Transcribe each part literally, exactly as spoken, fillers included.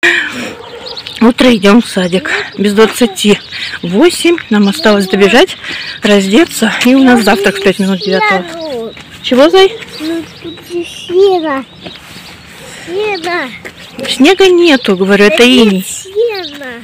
Утро идем в садик. Без двадцати восемь. Нам осталось добежать, раздеться. И у нас завтрак в пять минут девятого. Чего, Зай? Ну, тут сено. Сено. Снега нету, говорю, это, это иней. Сено.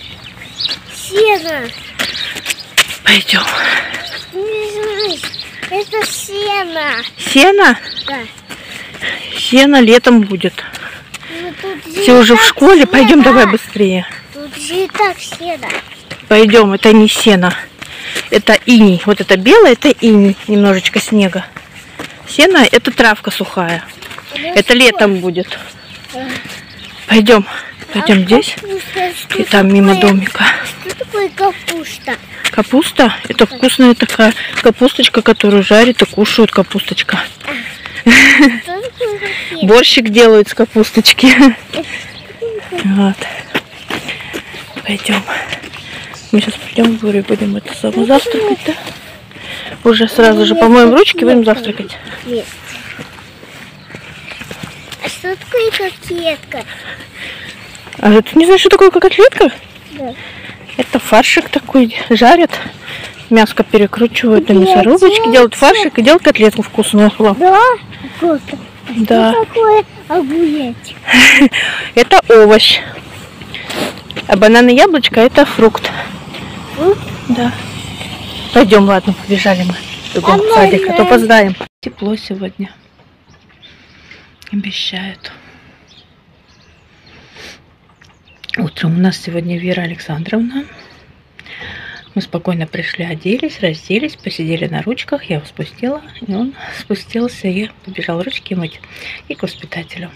Сено. Пойдем. Не знаю, это сено. Сено? Да. Сено летом будет. Все уже в школе, сено. Пойдем давай быстрее. Тут же и так сено. Пойдем, это не сено. Это иней. Вот это белое, это иней. Немножечко снега. Сено — это травка сухая. Ну, это что? Летом будет. Пойдем. Пойдем а здесь. Капуста, и там мимо такое, домика. Что такое капуста? Капуста? Это да. Вкусная такая капусточка, которую жарят и кушают. Капусточка. Борщик делают с капусточки. Вот. Пойдем. Мы сейчас придем в дворе, будем это само завтракать, да? Уже сразу же помоем ручки, будем завтракать. А что такое котлетка? А ты не знаешь, что такое котлетка? Да. Это фаршик такой, жарят. Мяско перекручивают на мясорубочке, делают фаршик и делают котлетку вкусную. Да? Вкусно. Да. Что такое огуречек? Это овощ. А банан и яблочко — это фрукт. Фрукт? Да. Пойдем, ладно, побежали мы. Бегом в садик, а то опоздаем. Тепло сегодня. Обещают. Утром у нас сегодня Вера Александровна. Мы спокойно пришли, оделись, разделись, посидели на ручках. Я его спустила, и он спустился и побежал ручки мыть. И к воспитателю.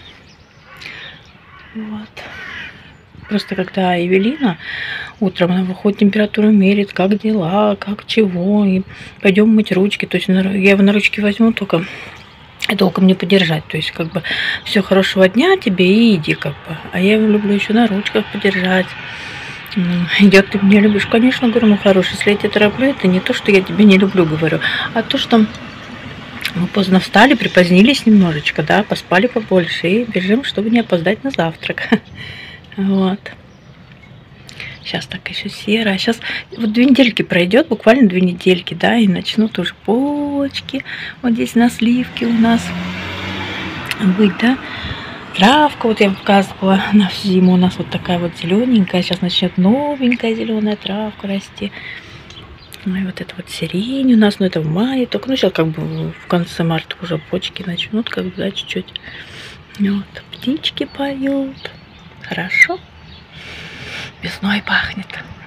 Вот. Просто когда Евелина утром, она выходит, температуру мерит, как дела, как чего, и пойдем мыть ручки. То есть я его на ручки возьму, только толком не подержать. То есть как бы все, хорошего дня тебе и иди как бы. А я его люблю еще на ручках подержать. Идет, ты меня любишь? Конечно, говорю, ну хороший, если я тебя тороплю, это не то, что я тебя не люблю, говорю, а то, что мы поздно встали, припозднились немножечко, да, поспали побольше и бежим, чтобы не опоздать на завтрак. Вот. Сейчас так еще серо. Сейчас вот две недельки пройдет, буквально две недельки, да, и начнут уже почки. Вот здесь на сливке у нас быть, да. Травка, вот я вам показывала, на зиму у нас вот такая вот зелененькая. Сейчас начнет новенькая зеленая травка расти. Ну и вот это вот сирень у нас, ну это в мае только. Ну сейчас как бы в конце марта уже почки начнут, как бы, да, чуть-чуть. Вот, птички поют. Хорошо. Весной пахнет.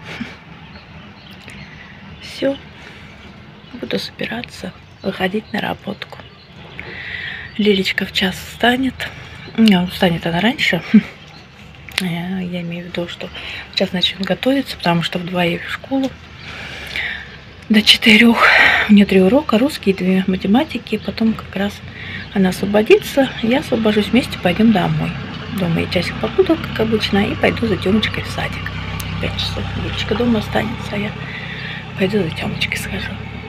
Все. Буду собираться, выходить на работку. Лилечка в час встанет. Не, встанет она раньше. Я, я имею в виду, что сейчас начнет готовиться, потому что в два ей в школу. До четырех. У нее три урока, русский, две математики. Потом как раз она освободится. Я освобожусь вместе, пойдем домой. Дома я часик побуду, как обычно, и пойду за Тёмочкой в садик. Пять часов. Лилечка дома останется, а я пойду за Тёмочкой схожу.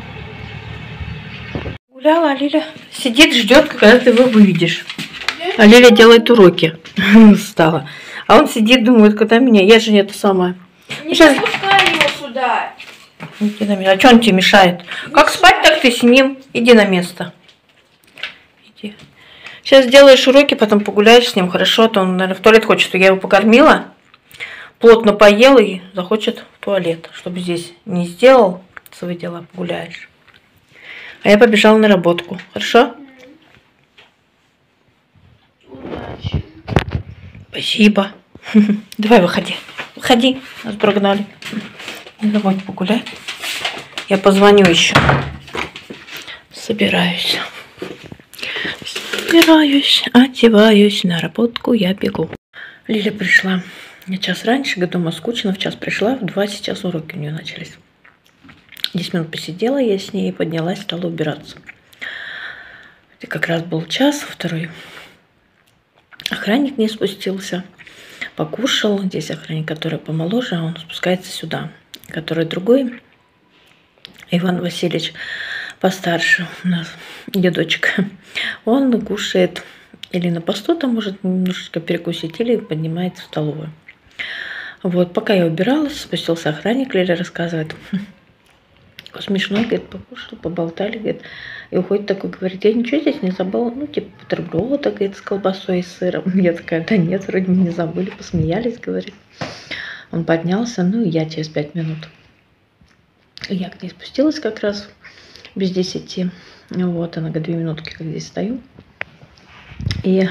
Гуляла, а Лиля сидит, ждет, когда ты его выведешь. А Лиля делает уроки. Встала. А он сидит, думает, когда меня... Я же не это самое. Не Сейчас... пускай его сюда. Иди на место. А что он тебе мешает? Не как спать, спать, так ты с ним. Иди на место. Иди. Сейчас сделаешь уроки, потом погуляешь с ним, хорошо? А то он, наверное, в туалет хочет. Я его покормила, плотно поел и захочет в туалет. Чтобы здесь не сделал свои дела, погуляешь. А я побежала на работку. Хорошо? Удачи. Спасибо. Давай, выходи. Выходи. Нас прогнали. Не забудь погулять. Я позвоню еще. Собираюсь. Собираюсь, одеваюсь, на работку я бегу. Лиля пришла на час раньше, дома скучно, в час пришла, в два сейчас уроки у нее начались. десять минут посидела я с ней, поднялась, стала убираться. Это как раз был час, второй. Охранник не спустился, покушал. Здесь охранник, который помоложе, он спускается сюда. Который другой, Иван Васильевич, постарше у нас, дедочек, он кушает или на посту там может немножечко перекусить, или поднимается в столовую. Вот, пока я убиралась, спустился охранник, Лиля рассказывает. Смешно, говорит, покушали, поболтали, говорит, и уходит такой, говорит, я ничего здесь не забыла, ну, типа, бутерброда, говорит, с колбасой и сыром. Я такая, да нет, вроде не забыли, посмеялись, говорит. Он поднялся, ну, и я через пять минут. Я к ней спустилась как раз без десяти, вот, она говорит, две минутки, как здесь стою. И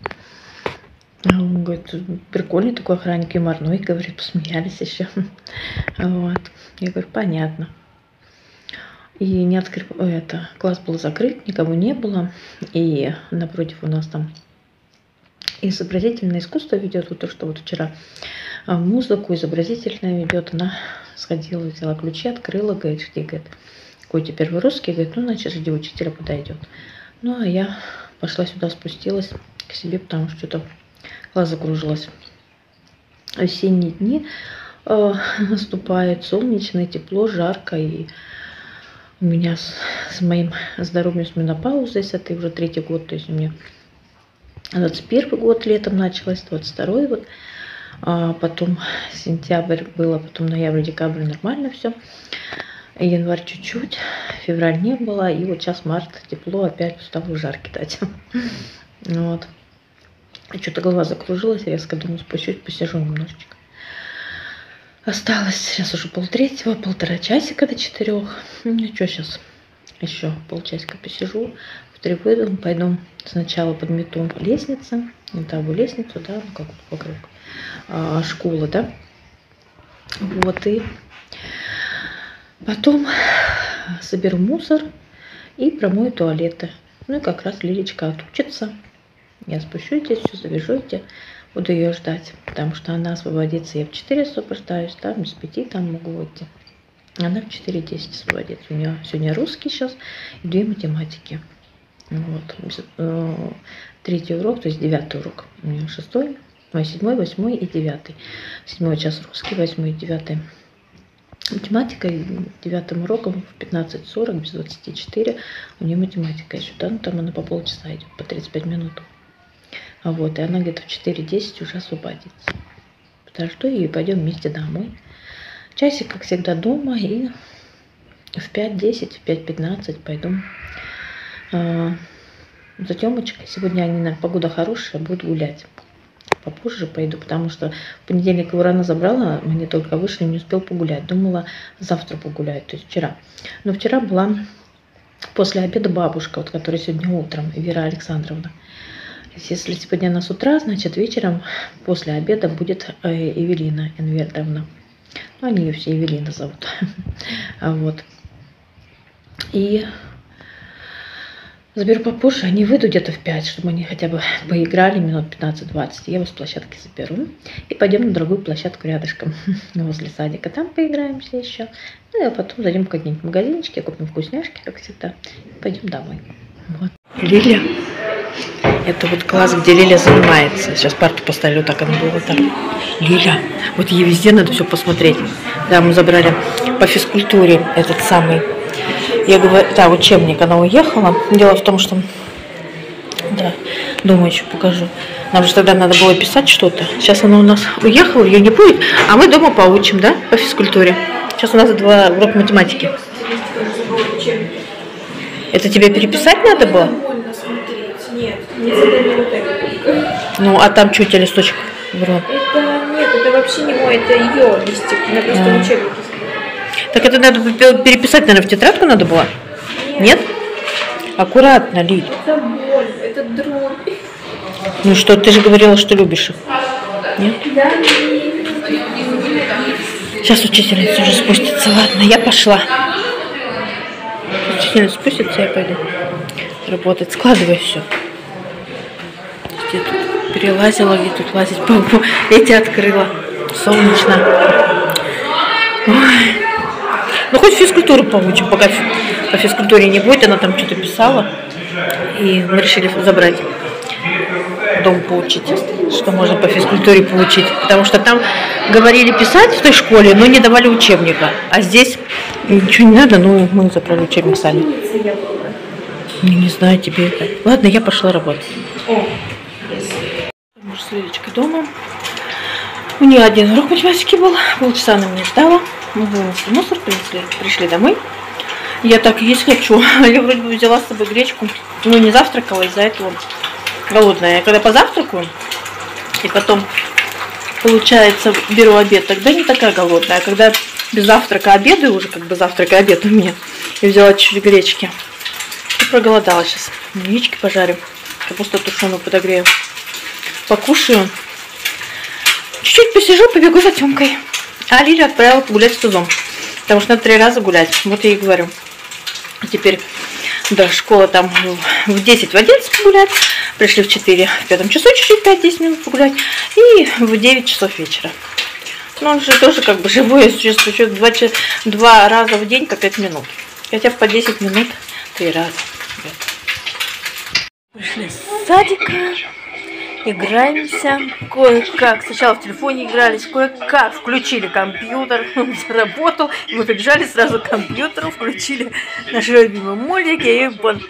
он говорит, прикольный такой охранник, юморной, говорит, посмеялись еще. Вот, я говорю, понятно. И не открыв... это, класс был закрыт, никого не было. И напротив у нас там изобразительное искусство ведет. Вот то, что вот вчера музыку изобразительное ведет. Она сходила, взяла ключи, открыла, говорит, жди, говорит, какой теперь первый русский, говорит, ну, значит, жди, учителя подойдет. Ну, а я пошла сюда, спустилась к себе, потому что что-то глаз закружилась. Осенние дни э, наступает, солнечное, тепло, жарко, и у меня с, с моим здоровьем, с менопаузой, это уже третий год, то есть у меня двадцать первый год летом началось, двадцать второй вот, а потом сентябрь было, потом ноябрь, декабрь нормально все, январь чуть-чуть, февраль не было, и вот сейчас март, тепло, опять стало жар кидать. Вот. Что-то голова закружилась, резко думаю, спущусь, посижу немножечко. Осталось сейчас уже полтретьего, полтора часика до четырех. Ну что, сейчас еще полчасика посижу, в три выйду, пойду сначала подмету лестницу, этажную лестницу, да, ну как вокруг а, школы, да. Вот, и потом соберу мусор и промою туалеты. Ну и как раз Лилечка отучится. Я спущусь здесь, все завяжу, буду ее ждать, потому что она освободится. Я в четыре освобождаюсь, там без пяти там могу выйти. Она в четыре десять освободится. У нее сегодня русский сейчас и две математики. Вот. Третий урок, то есть девятый урок. У нее шестой, седьмой, восьмой и девятый. Седьмой час русский, восьмой и девятый математика. И девятым уроком в пятнадцать сорок, без двадцати четыре у нее математика еще. Да? Ну, там она по полчаса идет, по тридцать пять минут. А вот, и она где-то в четыре десять уже освободится. Подожду и пойдем вместе домой. Часик, как всегда, дома, и в пять десять, в пять пятнадцать пойду а, за Тёмочкой. Сегодня они, наверное, погода хорошая, будут гулять. Попозже пойду, потому что в понедельник его рано забрала, мы только вышли, не успел погулять. Думала, завтра погулять, то есть вчера. Но вчера была после обеда бабушка, вот, которая сегодня утром, Вера Александровна. Если сегодня она с утра, значит вечером после обеда будет Эвелина Энвердовна. Ну, они ее все Эвелина зовут. Вот. И заберу попозже, они выйдут где-то в пять, чтобы они хотя бы поиграли минут пятнадцать-двадцать. Я его с площадки заберу. И пойдем на другую площадку рядышком, возле садика. Там поиграемся еще. Ну, и потом зайдем в какие-нибудь магазинчики, купим вкусняшки, как всегда. И пойдем домой. Вот. Лиля. Это вот класс, где Лиля занимается. Сейчас парту поставлю, так она была так. Лиля, вот ей везде надо все посмотреть. Да, мы забрали по физкультуре этот самый. Я говорю, да, учебник, она уехала. Дело в том, что, да, думаю, еще покажу. Нам же тогда надо было писать что-то. Сейчас она у нас уехала, ее не будет, а мы дома поучим, да, по физкультуре. Сейчас у нас два урока математики. Это тебе переписать надо было? Нет, не задали вот это. Ну, а там что у тебя листочек? Вру. Это нет, это вообще не мой, это ее листик. Она просто А. учебники. Так это надо переписать, наверное, в тетрадку надо было? Нет? Нет? Аккуратно, Лиль. Это боль, это дробь. Ну что, ты же говорила, что любишь их. Нет? Да. Сейчас учительница уже спустится. Ладно, я пошла. Учительница спустится, я пойду работать. Складывай все. Где тут перелазила, где тут лазить. Эти открыла. Солнечно. Ой. Ну, хоть физкультуру получим, пока по физкультуре не будет. Она там что-то писала. И мы решили забрать дом поучить, что можно по физкультуре получить. Потому что там говорили писать в той школе, но не давали учебника. А здесь ничего не надо, ну мы забрали учебник сами. Не, не знаю, тебе это. Ладно, я пошла работать. О, Мы с Лилечкой дома. У нее один урок математики был. Полчаса она меня ждала. Мы вынесли мусор, принесли, пришли домой. Я так есть хочу. Я вроде бы взяла с собой гречку. Но не завтракала, из-за этого голодная. Я когда позавтракаю, и потом, получается, беру обед, тогда не такая голодная. А когда без завтрака обедаю, уже как бы завтрак и обед у меня, и взяла чуть-чуть гречки. И проголодалась сейчас. Яички пожарим. Капусту тушеную подогрею. Покушаю. Чуть-чуть посижу, побегу за Тёмкой. А Лиля отправила погулять с Тузом. Потому что надо три раза гулять. Вот я ей говорю. Теперь до школы там в десять, в одиннадцать погулять. Пришли в четыре, в пятом часу чуть-чуть пять-десять минут погулять. И в девять часов вечера. Ну, он же тоже как бы живое существо. Еще два, два раза в день по пять минут. Хотя по десять минут три раза. Пришли с садика. Играемся. Кое-как. Сначала в телефоне игрались. Кое-как включили компьютер. Он заработал. Мы побежали сразу к компьютеру. Включили наши любимые мультики. И вон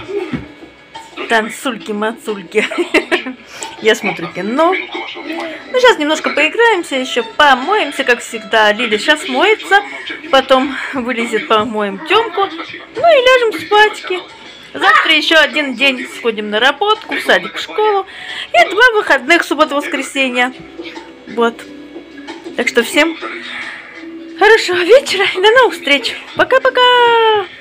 танцульки-мацульки. Я смотрю кино. Ну, сейчас немножко поиграемся еще. Помоемся, как всегда. Лиля сейчас моется. Потом вылезет, помоем Тёмку. Ну и ляжем спать. Завтра еще один день сходим на работку, в садик, в школу. И два выходных, суббота-воскресенье. Вот. Так что всем хорошего вечера и до новых встреч. Пока-пока!